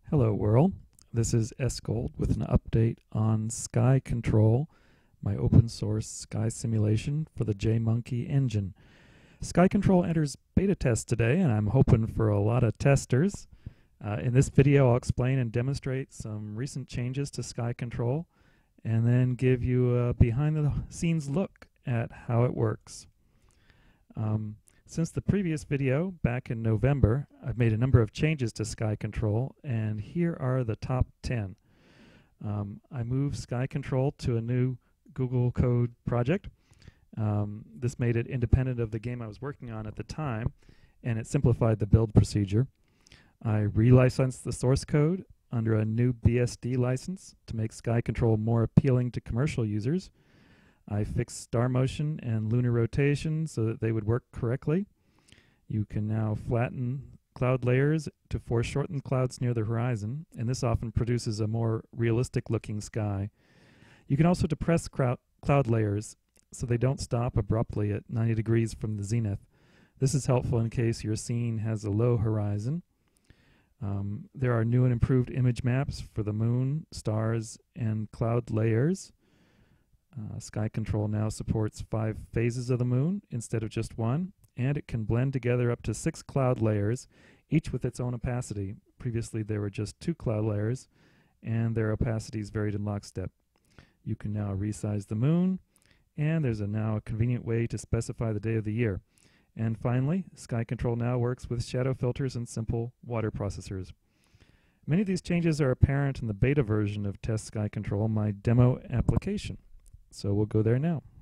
Hello world, this is Escold with an update on SkyControl, my open source sky simulation for the JMonkey engine. SkyControl enters beta test today and I'm hoping for a lot of testers. In this video I'll explain and demonstrate some recent changes to SkyControl and then give you a behind the scenes look at how it works. Since the previous video back in November, I've made a number of changes to SkyControl, and here are the top 10. I moved SkyControl to a new Google Code project. This made it independent of the game I was working on at the time, and it simplified the build procedure. I relicensed the source code under a new BSD license to make SkyControl more appealing to commercial users. I fixed star motion and lunar rotation so that they would work correctly. You can now flatten cloud layers to foreshorten clouds near the horizon, and this often produces a more realistic looking sky. You can also depress cloud layers so they don't stop abruptly at 90 degrees from the zenith. This is helpful in case your scene has a low horizon. There are new and improved image maps for the moon, stars, and cloud layers. SkyControl now supports 5 phases of the moon instead of just one, and it can blend together up to 6 cloud layers, each with its own opacity. Previously there were just 2 cloud layers, and their opacities varied in lockstep. You can now resize the moon, and there's now a convenient way to specify the day of the year. And finally, SkyControl now works with shadow filters and simple water processors. Many of these changes are apparent in the beta version of Test SkyControl, my demo application. So we'll go there now.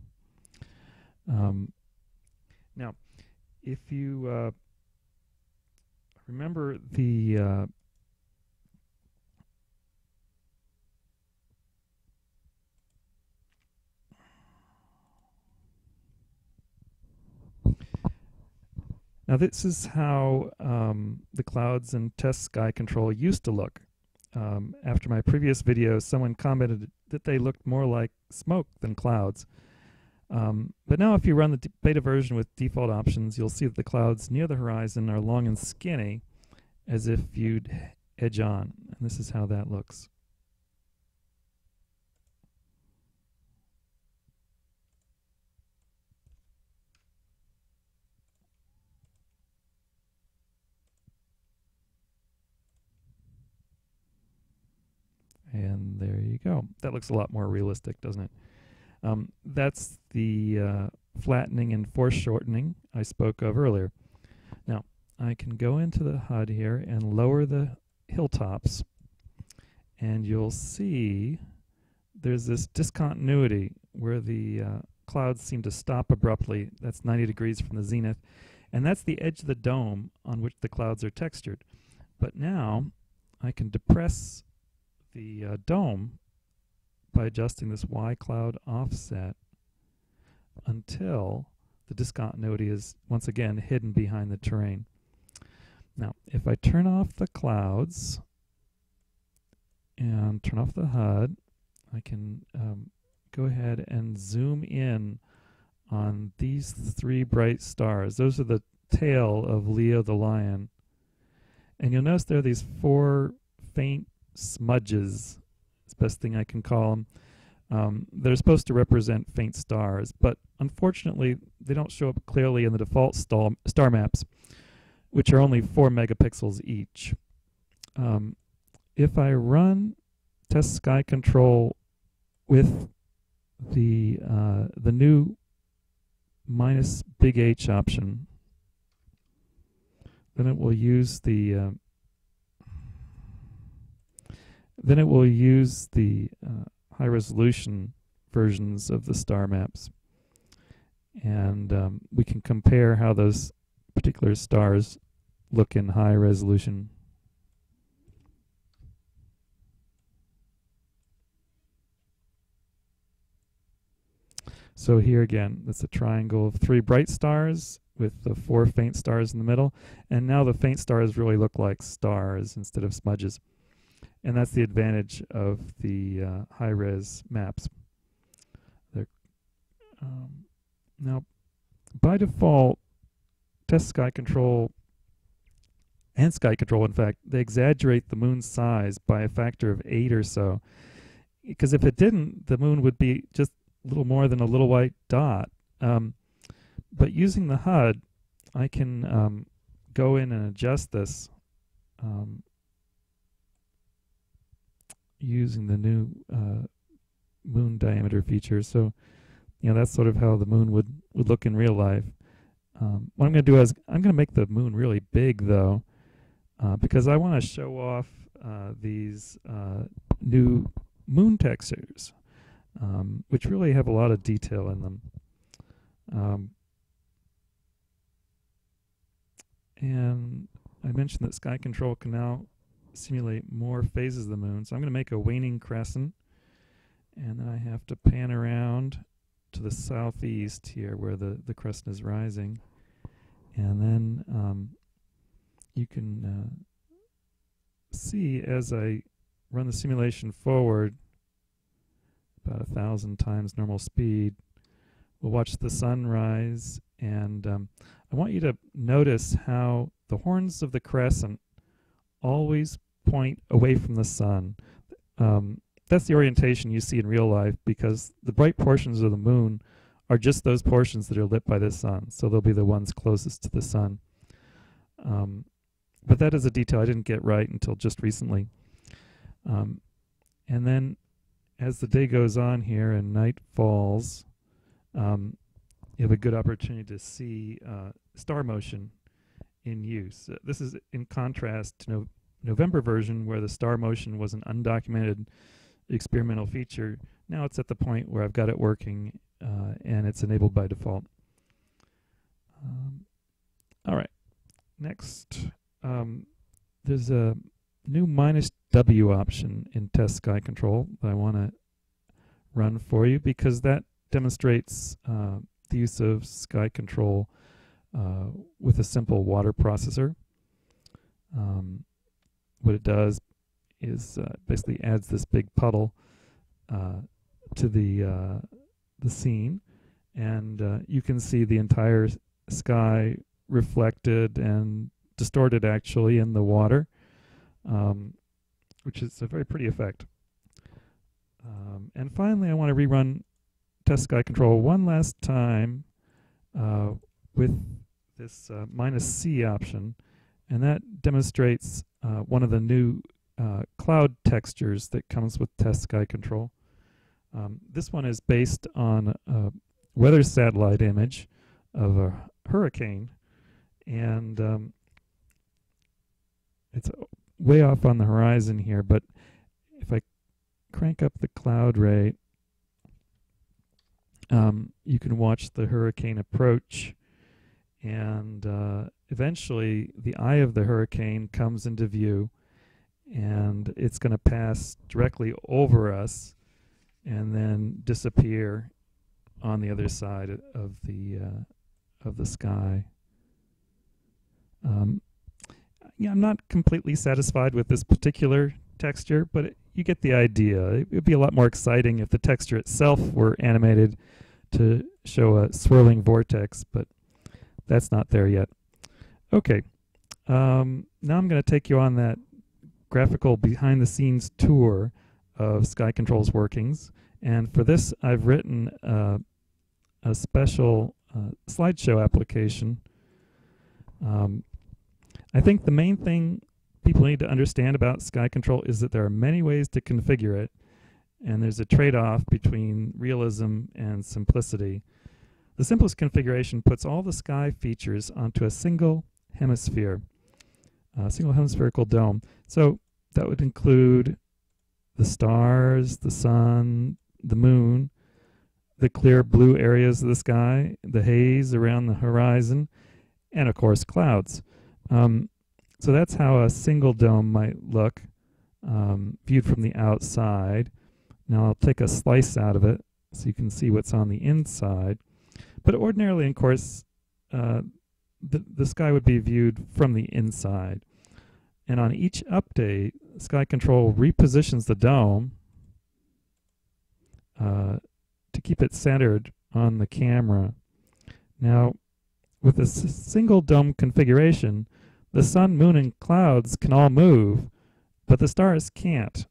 Now, if you remember the now this is how the clouds in Test SkyControl used to look. After my previous video, someone commented that they looked more like smoke than clouds. But now if you run the beta version with default options, you'll see that the clouds near the horizon are long and skinny, as if viewed edge on. And this is how that looks. And there you go. That looks a lot more realistic, doesn't it? That's the flattening and foreshortening I spoke of earlier. Now, I can go into the HUD here and lower the hilltops, and you'll see there's this discontinuity where the clouds seem to stop abruptly. That's 90 degrees from the zenith, and that's the edge of the dome on which the clouds are textured. But now I can depress the dome by adjusting this Y cloud offset until the discontinuity is once again hidden behind the terrain. Now, if I turn off the clouds and turn off the HUD, I can go ahead and zoom in on these 3 bright stars. Those are the tail of Leo the lion. And you'll notice there are these 4 faint smudges, it's the best thing I can call them. They're supposed to represent faint stars, but unfortunately they don't show up clearly in the default star maps, which are only 4 megapixels each. If I run Test SkyControl with the new -big H option, then it will use the high resolution versions of the star maps, and we can compare how those particular stars look in high resolution. So here again, it's a triangle of 3 bright stars with the 4 faint stars in the middle, and now the faint stars really look like stars instead of smudges. And that's the advantage of the high-res maps. Now, by default, Test SkyControl and SkyControl, in fact, they exaggerate the moon's size by a factor of 8 or so. Because if it didn't, the moon would be just a little more than a little white dot. But using the HUD, I can go in and adjust this using the new moon diameter feature. So, that's sort of how the moon would look in real life. What I'm going to do is I'm going to make the moon really big, though, because I want to show off these new moon textures, which really have a lot of detail in them. And I mentioned that SkyControl can now simulate more phases of the moon. So I'm going to make a waning crescent, and then I have to pan around to the southeast here where the crescent is rising. And then you can see as I run the simulation forward about 1,000 times normal speed, we'll watch the sun rise, and I want you to notice how the horns of the crescent always point away from the sun. That's the orientation you see in real life, because the bright portions of the moon are just those portions that are lit by the sun, so they'll be the ones closest to the sun. But that is a detail I didn't get right until just recently. And then as the day goes on here and night falls, you have a good opportunity to see star motion in use. This is in contrast to November version, where the star motion was an undocumented experimental feature. Now it's at the point where I've got it working and it's enabled by default. All right, next there's a new -W option in test SkyControl that I want to run for you, because that demonstrates the use of SkyControl with a simple water processor. What it does is basically adds this big puddle to the scene, and you can see the entire sky reflected and distorted actually in the water, which is a very pretty effect. And finally, I want to rerun test SkyControl one last time with this -C option, and that demonstrates one of the new cloud textures that comes with test SkyControl. This one is based on a weather satellite image of a hurricane, and it's way off on the horizon here, but if I crank up the cloud rate, you can watch the hurricane approach, and eventually the eye of the hurricane comes into view, and it's going to pass directly over us and then disappear on the other side of the sky. Yeah, I'm not completely satisfied with this particular texture, but you get the idea. It would be a lot more exciting if the texture itself were animated to show a swirling vortex, but that's not there yet. Okay, now I'm going to take you on that graphical behind-the-scenes tour of SkyControl's workings, and for this I've written a special slideshow application. I think the main thing people need to understand about SkyControl is that there are many ways to configure it, and there's a trade-off between realism and simplicity. The simplest configuration puts all the sky features onto a single hemisphere, a single hemispherical dome. So that would include the stars, the sun, the moon, the clear blue areas of the sky, the haze around the horizon, and of course clouds. So that's how a single dome might look viewed from the outside. Now I'll take a slice out of it so you can see what's on the inside. But ordinarily, of course, the sky would be viewed from the inside. And on each update, SkyControl repositions the dome to keep it centered on the camera. Now, with a single dome configuration, The sun, moon, and clouds can all move, but the stars can't.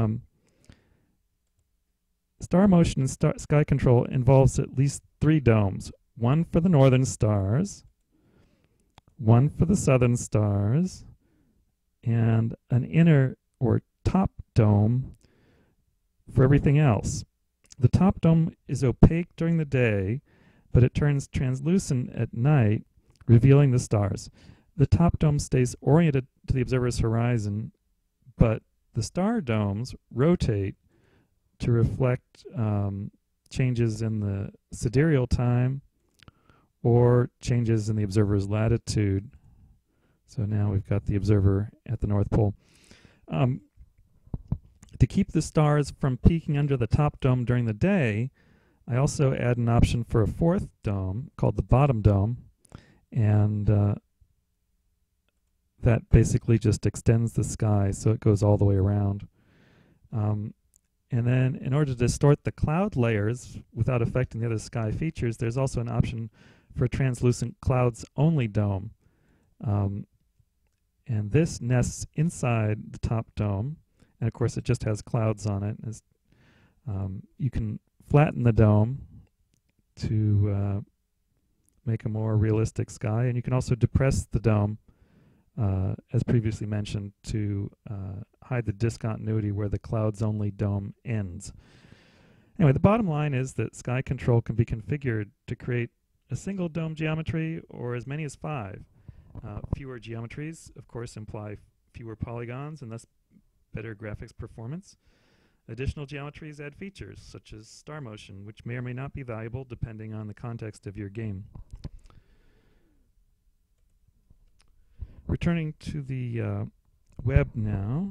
Star motion in sky control involves at least 3 domes. One for the northern stars, one for the southern stars, and an inner or top dome for everything else. The top dome is opaque during the day, but it turns translucent at night, revealing the stars. The top dome stays oriented to the observer's horizon, but the star domes rotate to reflect changes in the sidereal time or changes in the observer's latitude. So now we've got the observer at the North Pole. To keep the stars from peeking under the top dome during the day, I also add an option for a 4th dome called the bottom dome, and that basically just extends the sky so it goes all the way around. And then in order to distort the cloud layers without affecting the other sky features, there's also an option for a translucent clouds only dome. And this nests inside the top dome, and of course it just has clouds on it. You can flatten the dome to make a more realistic sky, and you can also depress the dome, as previously mentioned, to hide the discontinuity where the clouds only dome ends. Anyway, the bottom line is that sky control can be configured to create a single dome geometry or as many as 5. Fewer geometries, of course, imply fewer polygons and thus better graphics performance. Additional geometries add features, such as star motion, which may or may not be valuable depending on the context of your game. Returning to the web now,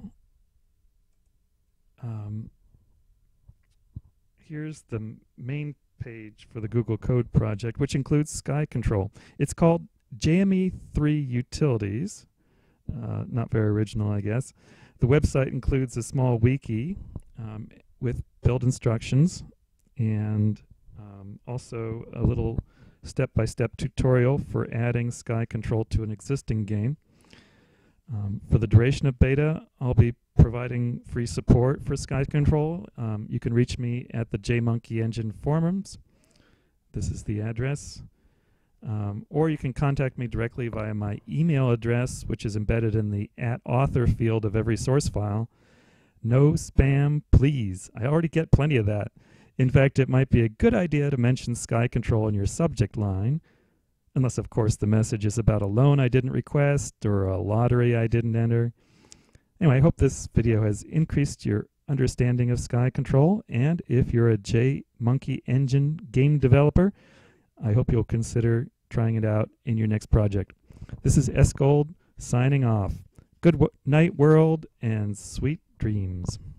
here's the main page for the Google Code project, which includes sky control. It's called JME3 Utilities. Not very original, I guess. The website includes a small wiki with build instructions and also a little step-by-step tutorial for adding sky control to an existing game. For the duration of beta, I'll be providing free support for sky control. You can reach me at the JMonkey Engine forums. This is the address. Or you can contact me directly via my email address, which is embedded in the @author field of every source file. No spam, please. I already get plenty of that. In fact, it might be a good idea to mention sky control in your subject line, unless, of course, the message is about a loan I didn't request or a lottery I didn't enter. Anyway, I hope this video has increased your understanding of sky control, and if you're a JMonkey Engine game developer, I hope you'll consider trying it out in your next project. This is S. Gold signing off. Good night, world, and sweet dreams.